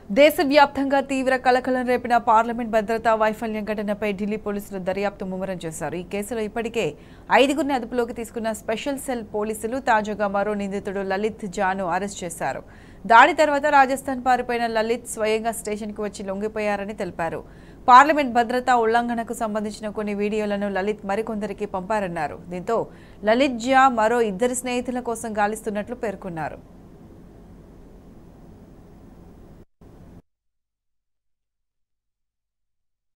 దేశవ్యాప్తంగా తీవ్ర కలకలం రేపిన పార్లమెంట్ భద్రతా వైఫల్యం ఘటనపై ఢిల్లీ పోలీసులు దర్యాప్తు ముమ్మరం చేశారు. ఈ కేసులో ఇప్పటికే 5గురిని అదుపులోకి తీసుకున్న స్పెషల్ సెల్ పోలీసులు తాజాగా మరో నిందితుడు లలిత్ జాను అరెస్ట్ చేశారు. దాడి తర్వాత రాజస్థాన్ పారిపోయిన లలిత్ స్వయంగా స్టేషన్కి వచ్చి లొంగిపోయారని తెలిపారు. పార్లమెంట్ భద్రతా ఉల్లంఘనకు సంబంధించిన కొన్ని వీడియోలను లలిత్ మరికొందరికి పంపారన్నారు. దీంతో లలిత్ జా మరో 2 స్నేహితుల కోసం గాలిస్తున్నట్లు పేర్కొన్నారు.